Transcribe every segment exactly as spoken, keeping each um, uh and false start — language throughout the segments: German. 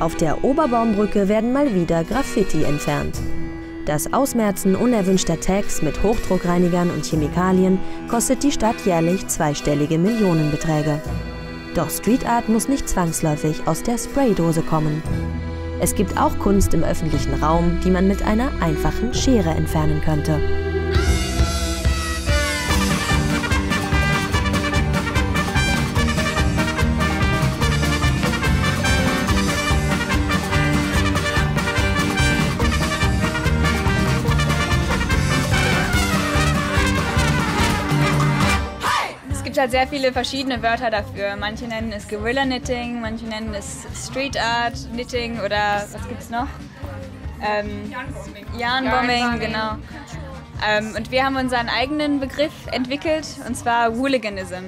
Auf der Oberbaumbrücke werden mal wieder Graffiti entfernt. Das Ausmerzen unerwünschter Tags mit Hochdruckreinigern und Chemikalien kostet die Stadt jährlich zweistellige Millionenbeträge. Doch Street Art muss nicht zwangsläufig aus der Spraydose kommen. Es gibt auch Kunst im öffentlichen Raum, die man mit einer einfachen Schere entfernen könnte. Es gibt halt sehr viele verschiedene Wörter dafür. Manche nennen es Guerilla Knitting, manche nennen es Street Art Knitting oder was gibt's noch? Ähm, Yarnbombing, genau. Ähm, und wir haben unseren eigenen Begriff entwickelt, und zwar Hooliganism.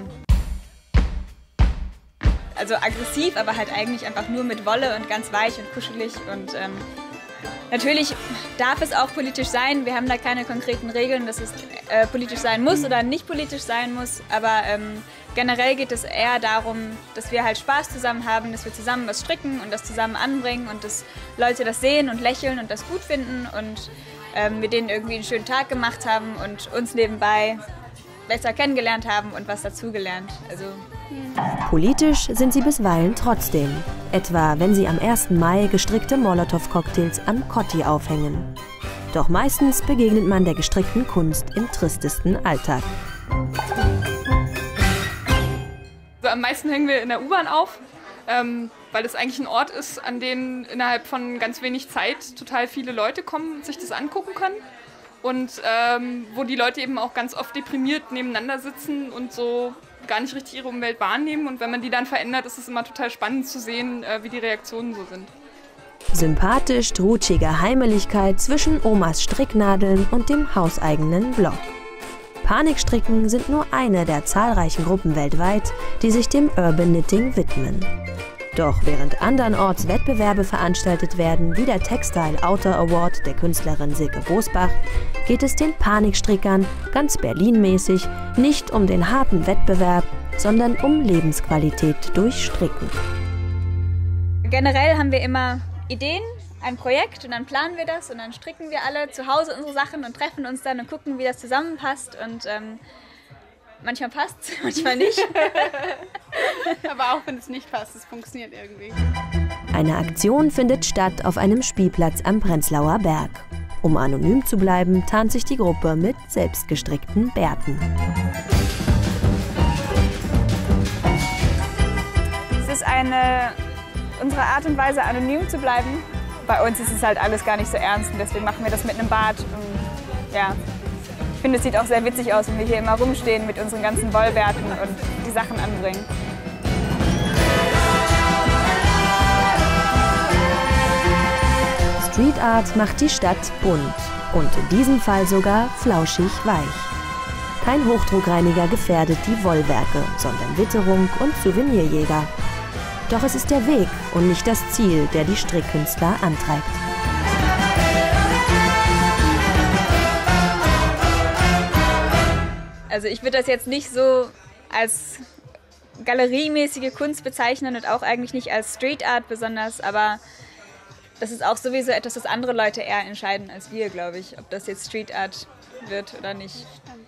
Also aggressiv, aber halt eigentlich einfach nur mit Wolle und ganz weich und kuschelig. Und ähm, natürlich darf es auch politisch sein. Wir haben da keine konkreten Regeln, dass es äh, politisch sein muss oder nicht politisch sein muss. Aber ähm, generell geht es eher darum, dass wir halt Spaß zusammen haben, dass wir zusammen was stricken und das zusammen anbringen und dass Leute das sehen und lächeln und das gut finden und ähm, wir denen irgendwie einen schönen Tag gemacht haben und uns nebenbei besser kennengelernt haben und was dazugelernt. Also, Politisch sind sie bisweilen trotzdem. Etwa, wenn sie am ersten Mai gestrickte Molotow-Cocktails am Kotti aufhängen. Doch meistens begegnet man der gestrickten Kunst im tristesten Alltag. Also am meisten hängen wir in der U-Bahn auf, ähm, weil es eigentlich ein Ort ist, an dem innerhalb von ganz wenig Zeit total viele Leute kommen und sich das angucken können. Und ähm, wo die Leute eben auch ganz oft deprimiert nebeneinander sitzen und so gar nicht richtig ihre Umwelt wahrnehmen. Und wenn man die dann verändert, ist es immer total spannend zu sehen, äh, wie die Reaktionen so sind. Sympathisch trutschige Heimeligkeit zwischen Omas Stricknadeln und dem hauseigenen Blog. Panikstricken sind nur eine der zahlreichen Gruppen weltweit, die sich dem Urban Knitting widmen. Doch während andernorts Wettbewerbe veranstaltet werden, wie der Textile Outer Award der Künstlerin Silke Bosbach, geht es den Panikstrickern, ganz Berlin-mäßig, nicht um den harten Wettbewerb, sondern um Lebensqualität durch Stricken. generell haben wir immer Ideen, ein Projekt und dann planen wir das und dann stricken wir alle zu Hause unsere Sachen und treffen uns dann und gucken, wie das zusammenpasst und ähm, manchmal passt es, manchmal nicht. Aber auch wenn es nicht passt, es funktioniert irgendwie. Eine Aktion findet statt auf einem Spielplatz am Prenzlauer Berg. Um anonym zu bleiben, tarnt sich die Gruppe mit selbstgestrickten Bärten. Es ist eine, unsere Art und Weise, anonym zu bleiben. Bei uns ist es halt alles gar nicht so ernst und deswegen machen wir das mit einem Bart. Und, ja. Ich finde, es sieht auch sehr witzig aus, wenn wir hier immer rumstehen mit unseren ganzen Wollbärten und die Sachen anbringen. Street Art macht die Stadt bunt und in diesem Fall sogar flauschig weich. Kein Hochdruckreiniger gefährdet die Wollwerke, sondern Witterung und Souvenirjäger. Doch es ist der Weg und nicht das Ziel, der die Strickkünstler antreibt. Also ich würde das jetzt nicht so als galeriemäßige Kunst bezeichnen und auch eigentlich nicht als Street Art besonders, aber das ist auch sowieso etwas, das andere Leute eher entscheiden als wir, glaube ich, ob das jetzt Street Art wird oder nicht.